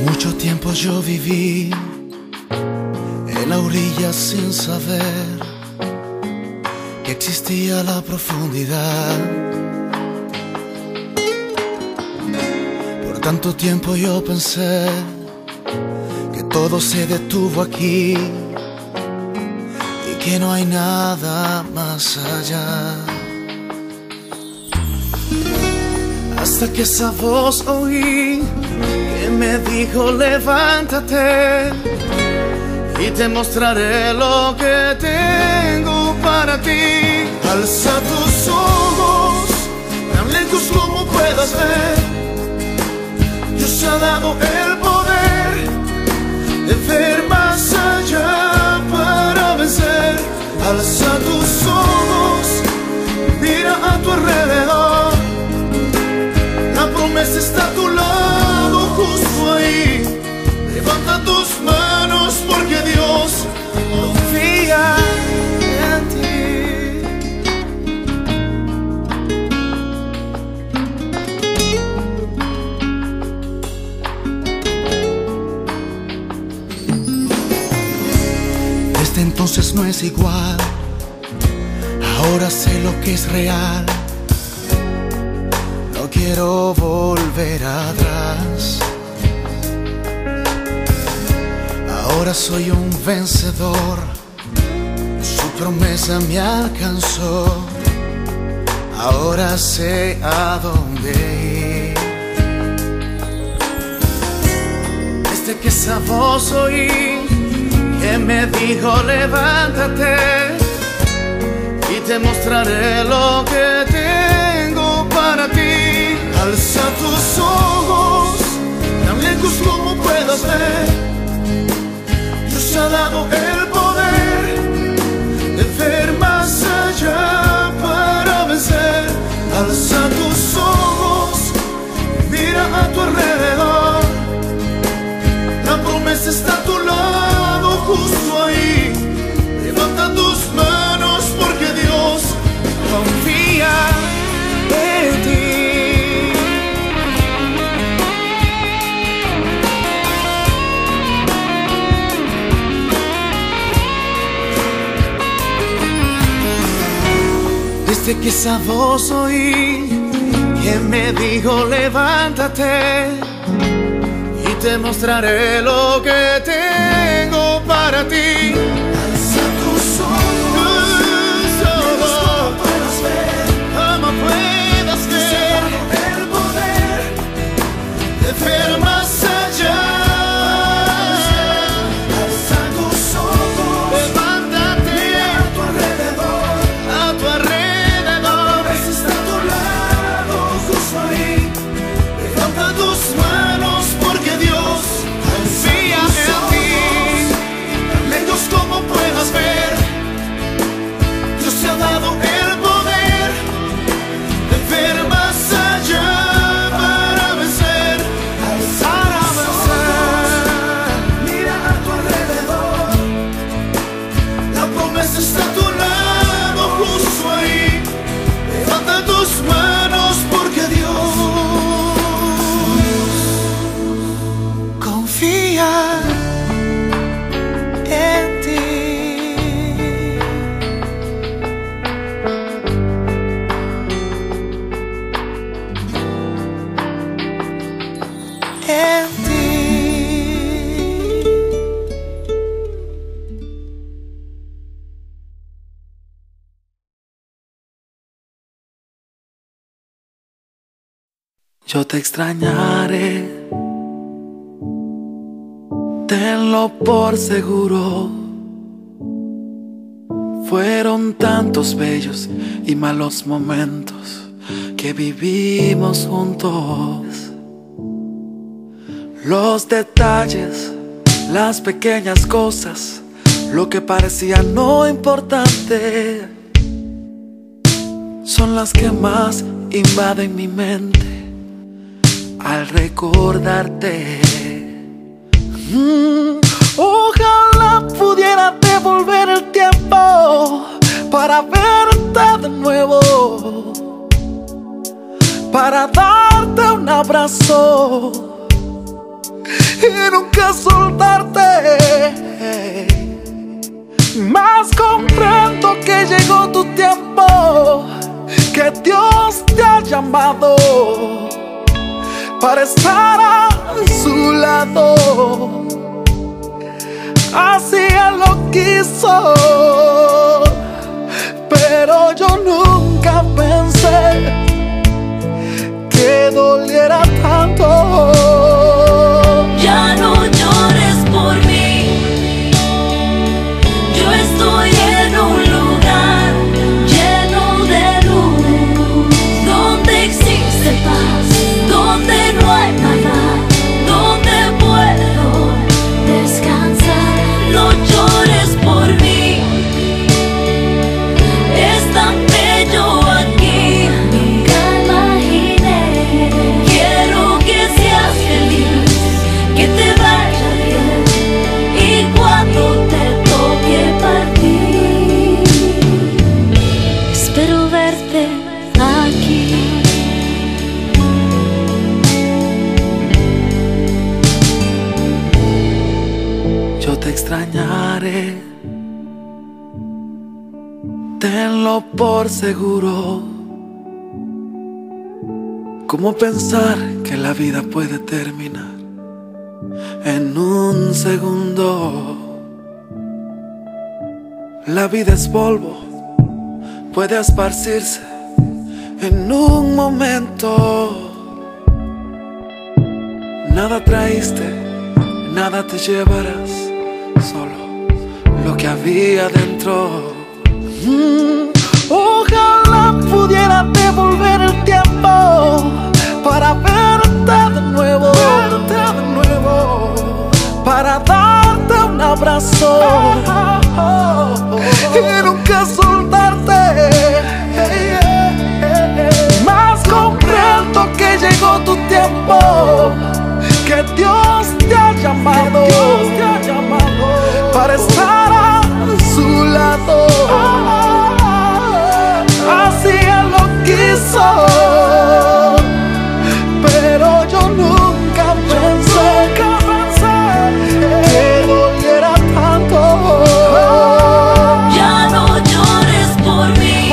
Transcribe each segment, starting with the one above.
Mucho tiempo yo viví en la orilla sin saber que existía la profundidad. Por tanto tiempo yo pensé que todo se detuvo aquí y que no hay nada más allá. Hasta que esa voz oí que me dijo: levántate y te mostraré lo que tengo para ti. Alza tus ojos, tan lejos como puedas ver. Dios te ha dado el poder de ver más allá para vencer. Alza tus ojos, mira a tu alrededor. La promesa está a tu lado, justo ahí. Levanta tus manos porque Dios confía en ti. Desde entonces no es igual. Ahora sé lo que es real. No quiero volver atrás. Ahora soy un vencedor. Su promesa me alcanzó. Ahora sé a dónde ir. Desde que esa voz oí que me dijo: levántate y te mostraré lo que tengo para ti. Alza tus ojos, tan lejos como puedas ver. Dios te ha dado el poder de ver más allá para vencer. Alza tus ojos, mira a tu alrededor. La promesa está a tu lado, justo ahí. Levanta tus manos porque Dios confía en ti. Desde que esa voz oí que me dijo: levántate y te mostraré lo que tengo para ti. Alza tus ojos, como puedas ver, como puedas ver el poder de ver más allá. Alza tus ojos, levántate, mira a tu alrededor, a tu alrededor. Está a tu lado, justo ahí. Levanta tus manos porque Dios confía en ti. Tan lejos como puedas ver, Dios te ha dado el poder de ver más allá para vencer. Para vencer. Mira a tu alrededor. La promesa está a tu lado, justo ahí. Levanta tus manos porque Dios confía en ti. En ti. Yo te extrañaré, tenlo por seguro. Fueron tantos bellos y malos momentos que vivimos juntos. Los detalles, las pequeñas cosas, lo que parecía no importante, son las que más invaden mi mente al recordarte. Ojalá pudiera devolver el tiempo para verte de nuevo, para darte un abrazo y nunca soltarte. Mas comprendo que llegó tu tiempo, que Dios te ha llamado para estar a su lado. Así Él lo quiso, pero yo nunca pensé que doliera tanto. Ya no llores por mí, yo estoy en un lugar lleno de luz, donde existe paz, donde no hay maldad, donde puedo descansar. No llores por mí, es tan bello aquí, nunca imaginé. Quiero que seas feliz, que te vaya bien, y cuando te toque partir, espero verte aquí. Yo te extrañaré, tenlo por seguro. ¿Cómo pensar que la vida puede terminar en un segundo? La vida es polvo, puede esparcirse en un momento. Nada traíste, nada te llevarás, solo lo que había dentro. Ojalá pudiera devolver el tiempo para verte de nuevo, para darte un abrazo y nunca soltarte. Mas comprendo que llegó tu tiempo, que Dios te ha llamado para estar a su lado. Así Él lo quiso, pero yo nunca pensé que doliera tanto. Ya no llores por mí,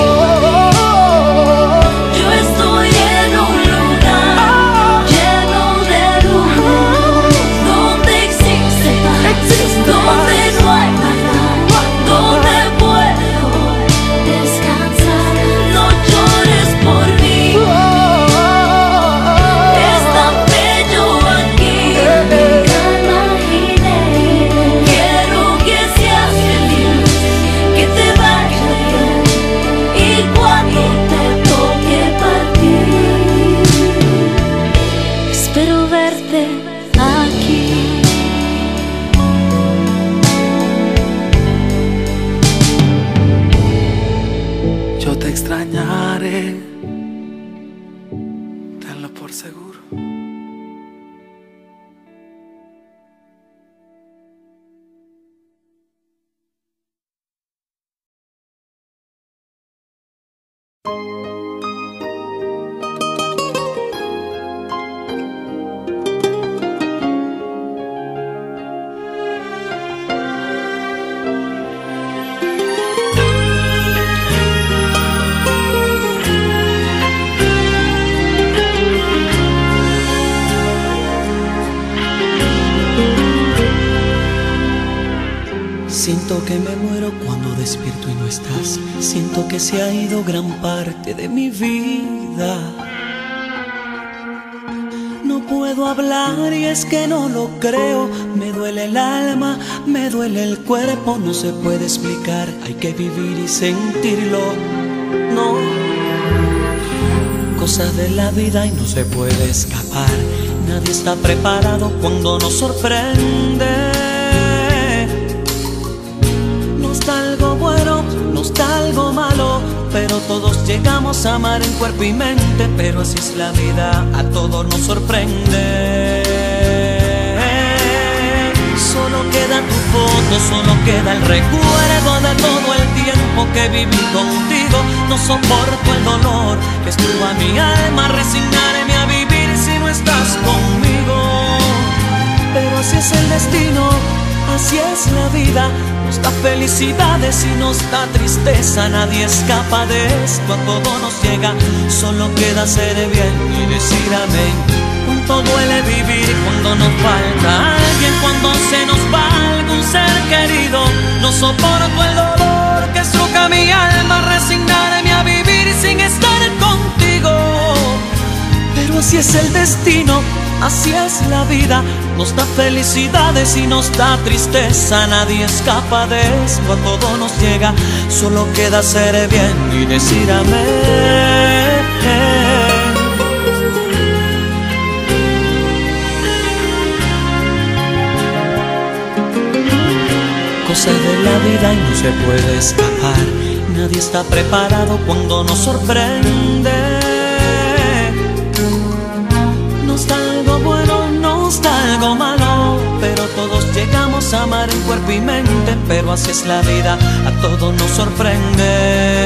yo estoy en un lugar lleno de luz, donde existe paz, donde no hay maldad, donde puedo descansar. No llores por mí, es tan bello aquí, nunca imaginé. Quiero que seas feliz, que te vaya bien, y cuando te toque partir, espero verte aquí. Yo te extrañaré, tenlo por seguro. Siento que me muero cuando despierto y no estás. Siento que se ha ido gran parte de mi vida. No puedo hablar y es que no lo creo. Me duele el alma, me duele el cuerpo. No se puede explicar, hay que vivir y sentirlo. No, cosas de la vida y no se puede escapar. Nadie está preparado cuando nos sorprende. No está algo bueno, no está algo malo, pero todos llegamos a amar en cuerpo y mente. Pero así es la vida, a todos nos sorprende. Solo queda tu foto, solo queda el recuerdo de todo el tiempo que viví contigo. No soporto el dolor que estruja mi alma, resignarme a vivir si no estás conmigo. Pero así es el destino, así es la vida. Nos da felicidades y nos da tristeza. Nadie escapa de esto, a todo nos llega. Solo queda hacer bien y decir amén. Cuánto duele vivir cuando nos falta alguien, cuando se nos va algún ser querido. No soporto el dolor que estruja mi alma, resignarme a vivir sin estar contigo. Pero así es el destino, así es la vida. Nos da felicidades y nos da tristeza. Nadie escapa de esto, a todo nos llega. Solo queda hacer bien y decir amén. Cosas de la vida y no se puede escapar. Nadie está preparado cuando nos sorprende. Nos da algo bueno, nos da algo malo, pero todos llegamos a amar en cuerpo y mente. Pero así es la vida, a todos nos sorprende.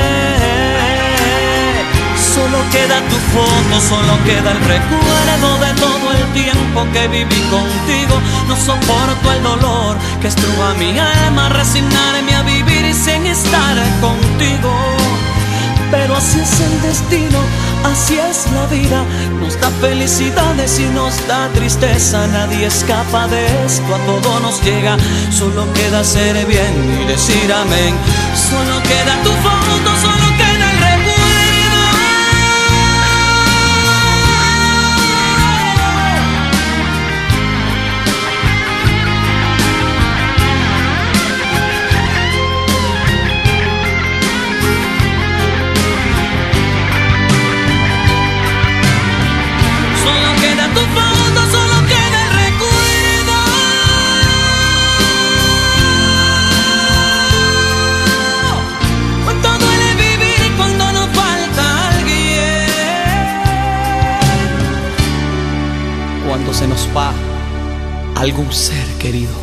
Solo queda tu foto, solo queda el recuerdo de todo el tiempo que viví contigo. No soporto el dolor que estruja mi alma, resignarme a vivir sin estar contigo. Pero así es el destino, así es la vida. Nos da felicidades y nos da tristeza. Nadie escapa de esto, a todo nos llega. Solo queda hacer bien y decir amén. Solo queda tu foto, solo queda el recuerdo. Tu foto, solo queda el recuerdo. Cuánto duele vivir cuando nos falta alguien. Cuando se nos va algún ser querido.